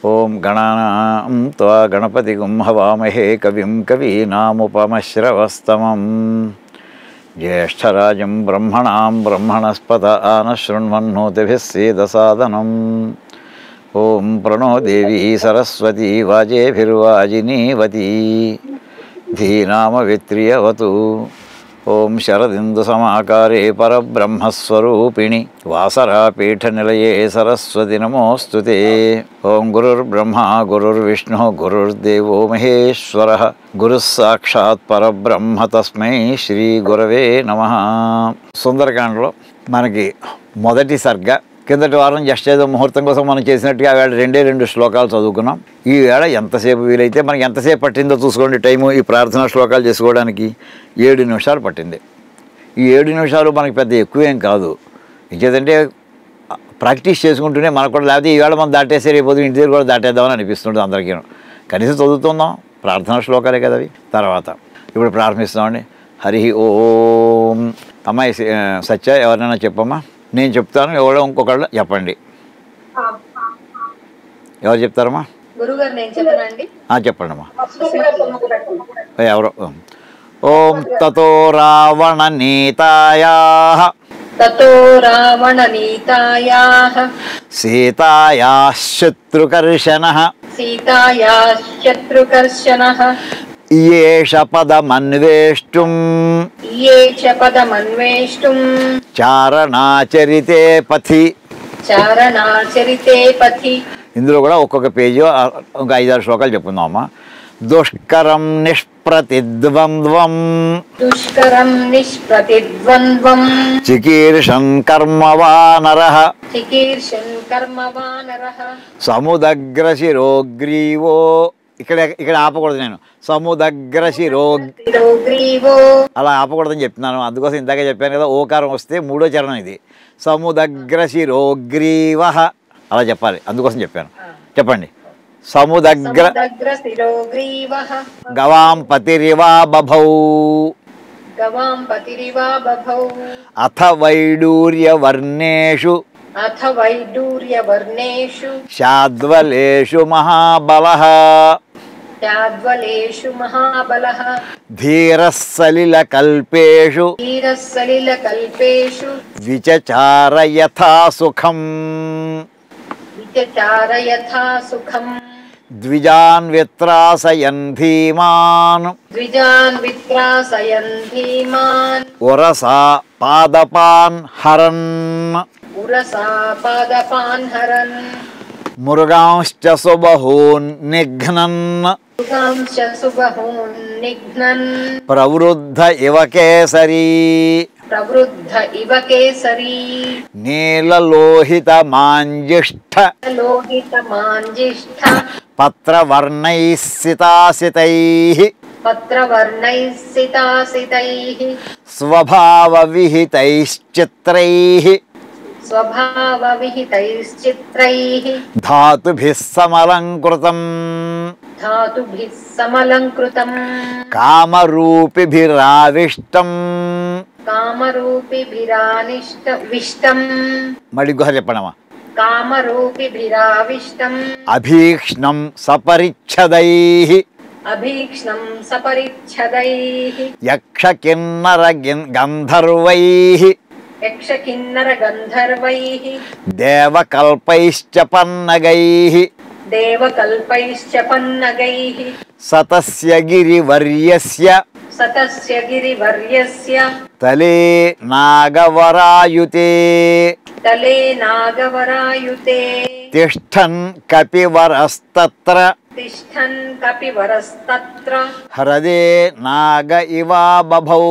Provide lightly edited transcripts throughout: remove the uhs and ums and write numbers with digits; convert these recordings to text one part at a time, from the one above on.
ఓం గణానాం త్వా గణపతిగుం హవామహే కవిం కవీనాముపమశ్రవస్తమం జ్యేష్ఠరాజం బ్రహ్మణాం బ్రహ్మణస్పత ఆనశృణ్వన్నోతిభిः సేదసాదనం ఓం ప్రణో దేవీ సరస్వతీ వాజేభిర్వాజినీవతీ ధీనామవిత్రియవతు ఓం శరదిందుసమాకారే పరబ్రహ్మస్వరూపిణి వాసరాపీఠనిలయే సరస్వతి నమోస్తుతే. ఓం గురుర్బ్రహ్మ గురుర్విష్ణు గురుర్దేవో మహేశ్వర గురుః సాక్షాత్ పరబ్రహ్మ తస్మై శ్రీ గురవే నమః. సుందరకాండలో మనకి మొదటి సర్గ. కిందటి వారం జస్ట్ ఏదో ముహూర్తం కోసం మనం చేసినట్టుగా వేళ రెండు శ్లోకాలు చదువుకున్నాం. ఈ వేళ ఎంతసేపు వీలైతే మనకి ఎంతసేపు పట్టిందో చూసుకోండి టైము. ఈ ప్రార్థనా శ్లోకాలు చేసుకోవడానికి 7 నిమిషాలు పట్టింది. ఈ 7 నిమిషాలు మనకి పెద్ద ఎక్కువేం కాదు. ఇంకేదంటే ప్రాక్టీస్ చేసుకుంటూనే మనకు కూడా, లేకపోతే ఈవేళ మనం దాటేసే రేపు ఇంటి దగ్గర కూడా దాటేద్దామని అనిపిస్తుంటుంది అందరికీ. కనీసం చదువుతుందాం, ప్రార్థనా శ్లోకాలే కదా అవి. తర్వాత ఇప్పుడు ప్రారంభిస్తామండి. హరి ఓం. అమ్మాయి సత్య ఎవరినైనా చెప్పమ్మా. నేను చెప్తాను, ఎవరో ఇంకొకళ్ళు చెప్పండి. ఎవరు చెప్తారమ్మా? చెప్పండి అమ్మా. ఎవరో. ఓం తతో రావణ నీతాయాః సీతాయాః శత్రుకర్షణః ఏష పదమన్వేష్టుం చారణాచరితే పథి. ఇందులో కూడా ఒక్కొక్క పేజీ ఇంకా 5-6 శ్లోకాలు చెప్పుకుందాం అమ్మా. దుష్కరం నిష్ప్రతిద్వంద్వం చికీర్షన్ కర్మవానరః సముదగ్రశిరోగ్రీవో. ఇక్కడ ఆపకూడదు, నేను సముదగ్రశిరోగ్రీవో అలా ఆపకూడదని చెప్తున్నాను. అందుకోసం ఇందాక చెప్పాను కదా, ఓకారం వస్తే 3వ చరణం ఇది. సముదగ్రశిరోగ్రీవః అలా చెప్పాలి, అందుకోసం చెప్పాను. చెప్పండి. సముదగ్ర గవాం పతిరివా బభౌ అథ వైడూర్యవర్ణేషు శాద్వలేషు మహాబలః ధీరః సలిలకల్పేషు విచచార యథా సుఖం ద్విజాన్ విత్రాసయన్ ధీమాన్ ఉరసా పాదపాన్ హరన్ మృగాంశ్చ సుబహూన్ నిఘ్నన్ ప్రవృద్ధ ఇవ కేసరీ నీలలోహిత మాంజిష్ఠ పత్రవర్ణైః సితాసితైః స్వభావవిహితైశ్చిత్రైః ధాతుభిః సమలంకృతం కామరూపిభిరావిష్టం. మళ్ళీ ఇంకోసారి చెప్పండమ్మా. అభీక్ష్ణం సపరిచ్ఛదైః యక్ష కిన్నర గంధర్వైః దేవకల్పైశ్చ పన్నగైః సతస్య గిరివర్యస్య తలే నాగవరాయుతే తిష్టన్ కపివరస్తత్ర హ్రదే నాగ ఇవా బభౌ.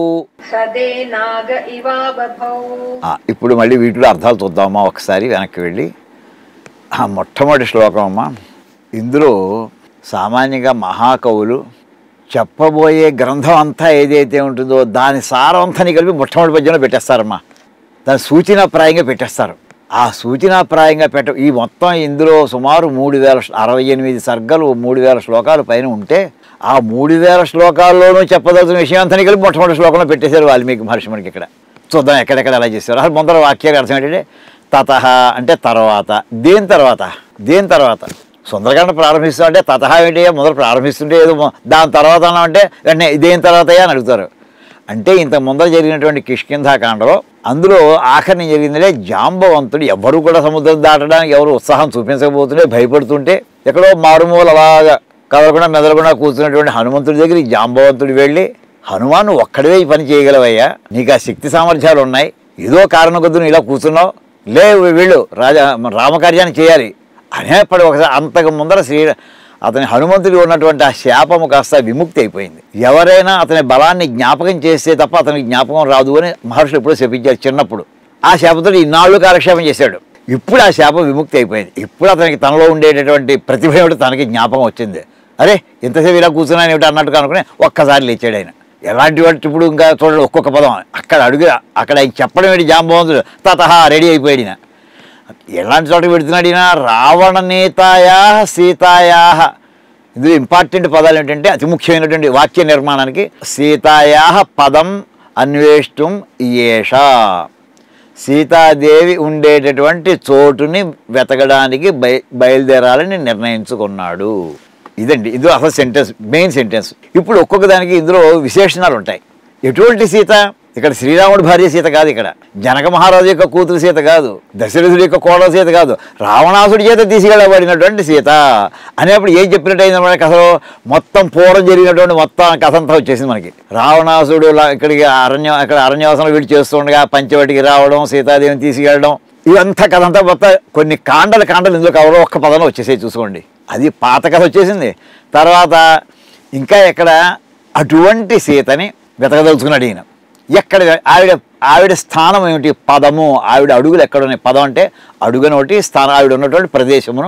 ఇప్పుడు మళ్ళీ వీటిలో అర్థాలు చూద్దామా ఒకసారి వెనక్కి వెళ్ళి. మొట్టమొదటి శ్లోకం అమ్మా. ఇందులో సామాన్యంగా మహాకవులు చెప్పబోయే గ్రంథం అంతా ఏదైతే ఉంటుందో దాని సారవంతాన్ని కలిపి మొట్టమొదటి పద్యంలో పెట్టేస్తారమ్మా. దాని సూచనాప్రాయంగా పెట్టేస్తారు. ఆ సూచనాప్రాయంగా ఈ మొత్తం ఇందులో సుమారు 3068 సర్గలు 3000 శ్లోకాలు పైన ఉంటే ఆ 3000 శ్లోకాల్లోనూ చెప్పదలుచున్న విషయం అంతా కలిపి మొట్టమొదటి శ్లోకంలో పెట్టేశారు వాల్మీకి మహర్షి. మనకి ఇక్కడ చూద్దాం ఎక్కడెక్కడ ఎలా చేశారు. అసలు ముందర వాక్యానికి అర్థం ఏంటంటే తతః అంటే తర్వాత, దేని తర్వాత, సుందరకాండ ప్రారంభిస్తామంటే తతహ ఏంటి మొదలు ప్రారంభిస్తుంటే ఏదో దాని తర్వాత అంటే వెంటనే ఇదేం తర్వాత అని అడుగుతారు. అంటే ఇంత ముందర జరిగినటువంటి కిష్కింధాకాండలో అందులో ఆఖరిని జరిగిందంటే జాంబవంతుడు ఎవరు కూడా సముద్రం దాటడానికి ఎవరు ఉత్సాహం చూపించకపోతుంటే భయపడుతుంటే ఎక్కడో మారుమూల అలాగా కదలకుండా మెదలకుండా కూర్చున్నటువంటి హనుమంతుడి దగ్గర ఈ జాంబవంతుడు వెళ్ళి, హనుమాన్ ఒక్కడివే ఈ పని చేయగలవయ్యా, నీకు ఆ శక్తి సామర్థ్యాలు ఉన్నాయి, ఏదో కారణం కొద్ది నువ్వు ఇలా కూర్చున్నావు, వెళ్ళు రామకార్యాన్ని చేయాలి అనేప్పటి ఒకసారి అంతకు ముందర అతని హనుమంతుడికి ఉన్నటువంటి ఆ శాపము కాస్త విముక్తి అయిపోయింది. ఎవరైనా అతని బలాన్ని జ్ఞాపకం చేస్తే తప్ప అతనికి జ్ఞాపకం రాదు అని మహర్షులు ఎప్పుడూ శపించారు చిన్నప్పుడు. ఆ శాపంతో ఇన్నాళ్ళు కాలక్షేపం చేశాడు. ఇప్పుడు ఆ శాపం విముక్తి అయిపోయింది. ఇప్పుడు అతనికి తనలో ఉండేటటువంటి ప్రతిభ ఏమిటో తనకి జ్ఞాపకం వచ్చింది. అరే ఇంతసేపు ఇలా కూర్చున్నాను ఏమిటి అన్నట్టుగా అనుకుని ఒక్కసారి లేచాడు ఆయన. ఎలాంటి వాటి ఇప్పుడు ఇంకా చూడండి ఒక్కొక్క పదం అక్కడ అక్కడ ఆయన చెప్పడం ఏంటి జాంబవంతుడు తతహ రెడీ అయిపోయాడు. ఈయన ఎలాంటి చోటకి పెడుతున్నాడు ఈయన, రావణనేతాయా సీతాయా. ఇందులో ఇంపార్టెంట్ పదాలు ఏంటంటే అతి ముఖ్యమైనటువంటి వాక్య నిర్మాణానికి సీతాయా పదం అన్వేష్టం ఏష, సీతాదేవి ఉండేటటువంటి చోటుని వెతకడానికి బయలుదేరాలని నిర్ణయించుకున్నాడు. ఇదండి ఇది అసలు సెంటెన్స్, మెయిన్ సెంటెన్స్. ఇప్పుడు ఒక్కొక్క దానికి ఇందులో విశేషణాలు ఉంటాయి. ఎటువంటి సీత? ఇక్కడ శ్రీరాముడి భార్య సీత కాదు, ఇక్కడ జనక మహారాజు యొక్క కూతురు సీత కాదు, దశరథుడి యొక్క కోడల సీత కాదు, రావణాసుడి చేత తీసుకెళ్ళబడినటువంటి సీత అనేప్పుడు ఏం చెప్పినట్టయింది మనకి? అసలు మొత్తం పూర్వం జరిగినటువంటి మొత్తం కథ అంతా వచ్చేసింది మనకి. రావణాసుడు ఇక్కడికి అరణ్యవాసంలో వీడు చేస్తుండగా పంచవటికి రావడం, సీతాదేవిని తీసుకెళ్ళడం, ఇదంతా కథ అంతా మొత్తం కొన్ని కాండలు ఇందులో కవర్ ఒక్క పదంలో వచ్చేసాయి చూసుకోండి. అది పాత కథ వచ్చేసింది. తర్వాత ఇంకా ఎక్కడ అటువంటి సీతని వెతకదలుచుకున్నాడు ఈయన. ఎక్కడ ఆవిడ స్థానం ఏమిటి? పదము. ఆవిడ అడుగులు ఎక్కడున్నాయి? పదం అంటే అడుగున ఒకటి, స్థానం ఆవిడ ఉన్నటువంటి ప్రదేశమును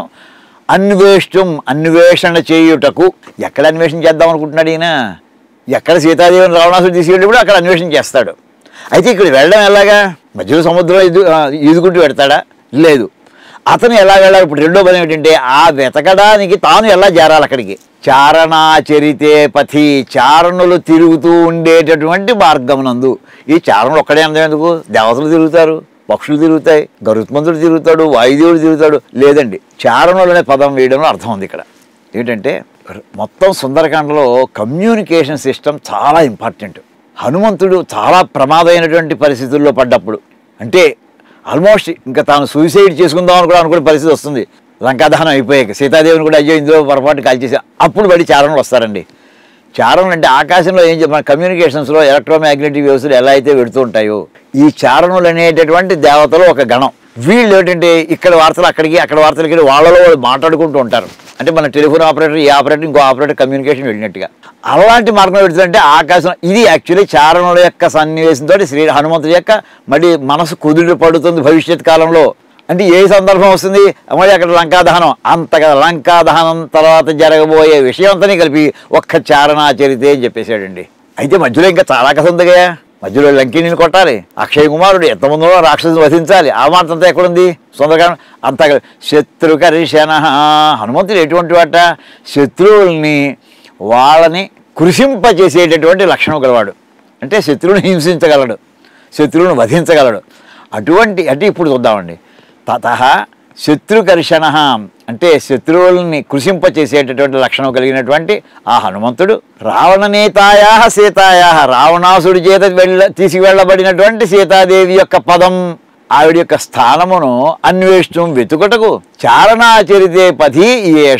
అన్వేషణ చేయుటకు. ఎక్కడ అన్వేషణ చేద్దాం అనుకుంటున్నాడు ఈయన? ఎక్కడ సీతాదేవిని రావణాసుడు తీసుకెళ్ళినప్పుడు అక్కడ అన్వేషణ చేస్తాడు. అయితే ఇక్కడ వెళ్ళడం ఎలాగా? మధ్యలో సముద్రంలో ఈదుకుంటూ పెడతాడా? లేదు. అతను ఎలా వెళ్ళాలి? ఇప్పుడు రెండో పదం ఏంటంటే ఆ వెతకడానికి తాను ఎలా చేరాలి అక్కడికి. చారణాచరితే పథి, చారణులు తిరుగుతూ ఉండేటటువంటి మార్గమునందు. ఈ చారణులు ఒక్కడే అందం ఎందుకు? దేవతలు తిరుగుతారు, పక్షులు తిరుగుతాయి, గరుత్మంతుడు తిరుగుతాడు, వాయుదేవుడు తిరుగుతాడు. లేదండి, చారణులు అనే పదం వేయడంలో అర్థం ఉంది ఇక్కడ. ఏంటంటే మొత్తం సుందరకాండలో కమ్యూనికేషన్ సిస్టమ్ చాలా ఇంపార్టెంట్. హనుమంతుడు చాలా ప్రమాదమైనటువంటి పరిస్థితుల్లో పడ్డప్పుడు, అంటే ఆల్మోస్ట్ ఇంకా తాను సూసైడ్ చేసుకుందామని కూడా అనుకునే పరిస్థితి వస్తుంది. లంకాదహనం అయిపోయాక సీతాదేవిని కూడా అయ్యో ఇందులో పొరపాటు కాల్చేసా, అప్పుడు బడి చారణులు వస్తారండి. చారణులు అంటే ఆకాశంలో ఏం మన కమ్యూనికేషన్స్లో ఎలక్ట్రోమాగ్నెటిక్ వ్యవస్థలు ఎలా అయితే పెడుతూ ఉంటాయో, ఈ చారణులు అనేటటువంటి దేవతలు ఒక గణం. వీళ్ళు ఏంటంటే ఇక్కడ వార్తలు అక్కడికి, అక్కడ వార్తలు ఇక్కడ, వాళ్ళలో వాళ్ళు మాట్లాడుకుంటూ ఉంటారు. అంటే మన టెలిఫోన్ ఆపరేటర్ ఈ ఆపరేటర్ ఇంకో ఆపరేటర్ కమ్యూనికేషన్ వెళ్ళినట్టుగా అలాంటి మార్గం పెడుతుందంటే ఆకాశం. ఇది యాక్చువల్లీ చారణుల యొక్క సన్నివేశంతో హనుమంతుడి యొక్క మళ్ళీ మనసు కుదురు పడుతుంది భవిష్యత్ కాలంలో. అంటే ఏ సందర్భం వస్తుంది? మళ్ళీ అక్కడ లంకాదహనం, అంతగా లంకాదహనం తర్వాత జరగబోయే విషయం అంతా కలిపి ఒక్క చారణాచరితే అని చెప్పేశాడండి. అయితే మధ్యలో ఇంకా చాలా కథ ఉంది కదా. మధ్యలో లంకిని కొట్టాలి, అక్షయ కుమారుడు ఎంతమందిలో రాక్షసుని వధించాలి, ఆ మాట అంతా ఎక్కడుంది సుందరకాండ అంతా. శత్రుకర్షణ, హనుమంతుడు ఎటువంటి వాట? శత్రువుల్ని వాళ్ళని కృషింపజేసేటటువంటి లక్షణం గలవాడు. అంటే శత్రువుని హింసించగలడు, శత్రువుని వధించగలడు. అటువంటి అంటే ఇప్పుడు చూద్దామండి. తతః శత్రుకర్షణ అంటే శత్రువుల్ని కృషింపచేసేటటువంటి లక్షణం కలిగినటువంటి ఆ హనుమంతుడు రావణనేతాయా సీతాయా, రావణాసుడి చేత తీసుకువెళ్ళబడినటువంటి సీతాదేవి యొక్క పదం, ఆవిడ యొక్క స్థానమును అన్వేషణం వెతుకుటకు చారణాచరితే పథి ఏష,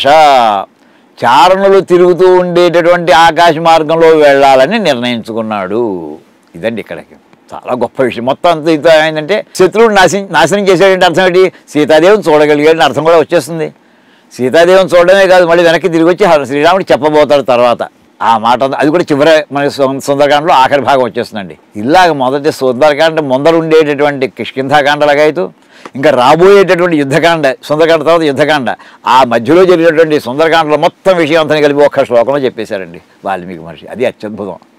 చారణులు తిరుగుతూ ఉండేటటువంటి ఆకాశ మార్గంలో వెళ్ళాలని నిర్ణయించుకున్నాడు. ఇదండి ఇక్కడికి చాలా గొప్ప విషయం. మొత్తం అంత ఇంత ఏంటంటే శత్రువుని నాశనం చేసేటంటే అర్థం ఏంటి? సీతాదేవిని చూడగలిగాడని అర్థం కూడా వచ్చేస్తుంది. సీతాదేవిని చూడడమే కాదు, మళ్ళీ వెనక్కి తిరిగి వచ్చి శ్రీరాముడికి చెప్పబోతాడు తర్వాత ఆ మాట. అది కూడా చివరి మన సుందరకాండలో ఆఖరి భాగం వచ్చేస్తుందండి. ఇలాగ మొదటి సుందరకాండ ముందర ఉండేటటువంటి కిష్కింధాకాండలాగైతూ ఇంకా రాబోయేటటువంటి యుద్ధకాండ, సుందరకాండ తర్వాత యుద్ధకాండ, ఆ మధ్యలో జరిగినటువంటి సుందరకాండలో మొత్తం విషయం అంతా కలిపి ఒక్క శ్లోకంలో చెప్పేశారండి వాల్మీకి మహర్షి. అది అత్యద్భుతం.